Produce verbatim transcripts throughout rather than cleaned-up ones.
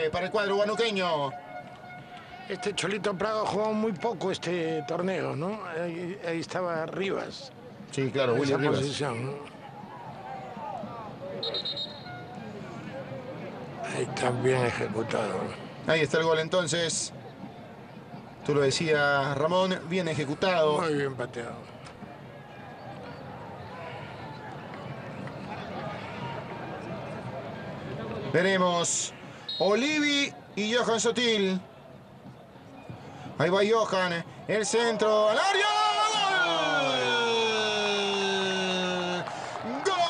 empate para el cuadro huanuqueño. Este Cholito Prado jugó muy poco este torneo, ¿no? Ahí, ahí estaba Rivas. Sí, claro, en Willy esa Rivas. posición, ¿no? Ahí está bien ejecutado. Ahí está el gol entonces. Tú lo decías, Ramón, bien ejecutado. Muy bien pateado. Veremos Olivi y Johan Sotil. Ahí va Johan, el centro al área. ¡Gol! ¡Gol!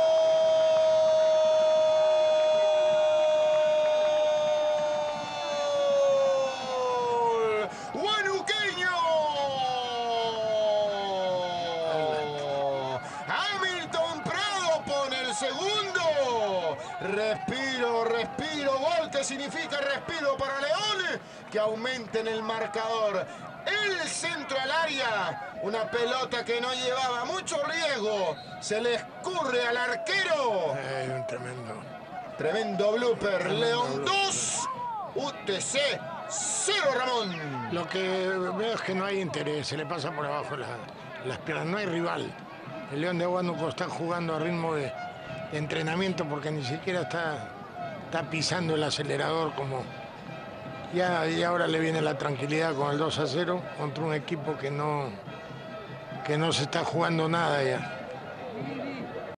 ¡Huanuqueño! Hamilton Prado pone el segundo. Respiro, respiro, gol que significa respiro para León, que aumenten el marcador. El centro al área, una pelota que no llevaba mucho riesgo, se le escurre al arquero. Ay, un tremendo. Tremendo blooper. Tremendo León blooper. dos, U T C cero, Ramón. Lo que veo es que no hay interés, se le pasa por abajo la, las piernas, no hay rival. El León de Huánuco está jugando a ritmo de, de entrenamiento porque ni siquiera está, está pisando el acelerador como... Ya, y ahora le viene la tranquilidad con el dos a cero contra un equipo que no, que no se está jugando nada ya.